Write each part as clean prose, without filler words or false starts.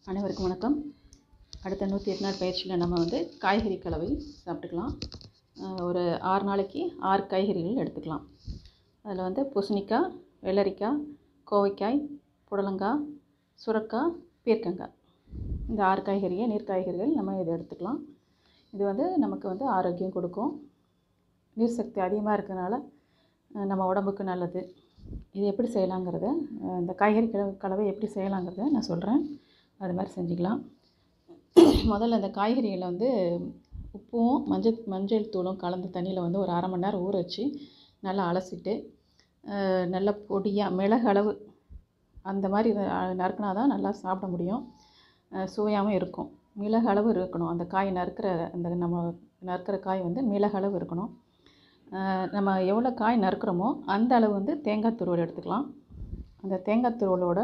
அனைவருக்கும் வணக்கம். அடுத்த 108 நாள் பயிற்சியில் நம்ம காய்கறி கலவை சாப்பிட்டுக்கலாம். ஒரு 6 நாளைக்கு 6 காய்கறிகள் எடுத்துக்கலாம். அதில் பூசணிக்காய், வெள்ளரிக்காய், கோவைக்காய், புடலங்காய், சுரக்காய், பீர்க்கங்காய், இந்த 6 காய்கறியை நீர் காய்கறிகள் நம்ம இதை எடுத்துக்கலாம். இது நமக்கு ஆரோக்கியம் கொடுக்கும். நீர் சக்தி அதிகமாக இருக்கிறதுனால நம்ம உடம்புக்கு நல்லது. இது எப்படி செய்யலாங்கிறத, இந்த காய்கறி கலவை எப்படி செய்யலாங்கிறத நான் சொல்கிறேன். அது மாதிரி செஞ்சுக்கலாம். முதல்ல இந்த காய்கறிகளை உப்பும் மஞ்சள் தூளும் கலந்த தண்ணியில் ஒரு அரை மணி நேரம் ஊற வச்சு நல்லா அலசிட்டு, நல்லா பொடியாக மிளகு அளவு அந்த மாதிரி நறுக்கினா தான் நல்லா சாப்பிட முடியும், சுவையாகவும் இருக்கும். மிளகு அளவு இருக்கணும். அந்த காய் நம்ம நறுக்கிற காய் மிளகு அளவு இருக்கணும். நம்ம எவ்வளோ காய் நறுக்கிறோமோ அந்த அளவு தேங்காய் துருவல் எடுத்துக்கலாம். அந்த தேங்காய் துருவலோட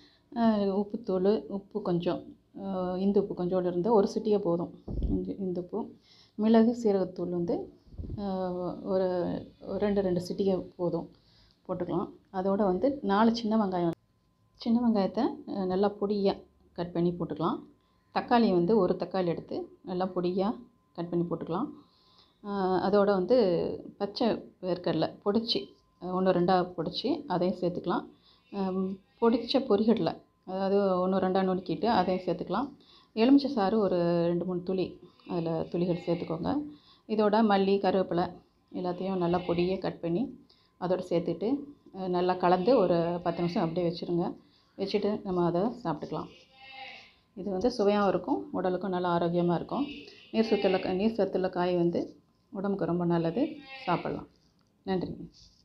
உப்பு கொஞ்சம், இந்துப்பு கொஞ்சோடு இருந்து ஒரு சிட்டிகை போதும். இந்துப்பு, மிளகு, சீரகத்தூள் ஒரு 2 சிட்டிகை போதும் போட்டுக்கலாம். அதோடு 4 சின்ன வெங்காயத்தை நல்லா பொடியாக கட் பண்ணி போட்டுக்கலாம். தக்காளி ஒரு தக்காளி எடுத்து நல்லா பொடியாக கட் பண்ணி போட்டுக்கலாம். அதோடு பச்சை வேர்க்கடலை பொடிச்சு 1-2 பொடிச்சு அதையும் சேர்த்துக்கலாம். பொடித்த பொரிகடலை, அதாவது 1-2 நுணுக்கிட்டு அதையும் சேர்த்துக்கலாம். எலுமிச்சை சாறு ஒரு 2-3 துளி அதில் துளிகள் சேர்த்துக்கோங்க. இதோட மல்லி, கருவேப்பிலை எல்லாத்தையும் நல்லா பொடியாக கட் பண்ணி அதோடு சேர்த்துட்டு நல்லா கலந்து ஒரு 10 நிமிஷம் அப்படியே வச்சுருங்க. வச்சுட்டு நம்ம அதை சாப்பிட்டுக்கலாம். இது சுவையாகவும் இருக்கும், உடலுக்கும் நல்லா ஆரோக்கியமாக இருக்கும். நீர் சத்துள்ள காய் உடம்புக்கு ரொம்ப நல்லது, சாப்பிட்லாம். நன்றிங்க.